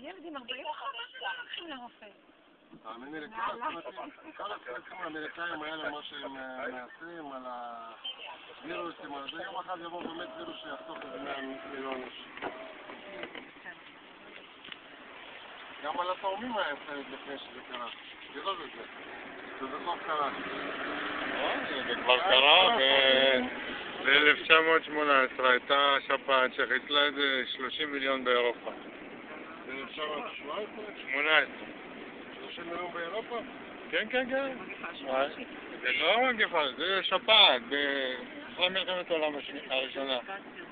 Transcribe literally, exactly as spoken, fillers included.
הילד עם ארבעים וחמש שנה הולכים לרופא. תאמיני לי, כל הצרכים האמריקאים האלה, מה שהם מעשים על הווירוסים, אז יום אחד יבוא באמת וירוס שיחסוך את מאה מיליון איש. גם על התאומים היה סרט לפני שזה קרה. תראה את זה. זה בסוף קרה. זה כבר קרה ב-אלף תשע מאות שמונה עשרה הייתה שפעת שחיסלה את זה שלושים מיליון באירופה. ב-אלף תשע מאות שמונה עשרה? שמונה עשרה. שלושים מיליון באירופה? כן, כן, כן. זה לא מגפה, זה שפעת, אחרי מלחמת העולם הראשונה.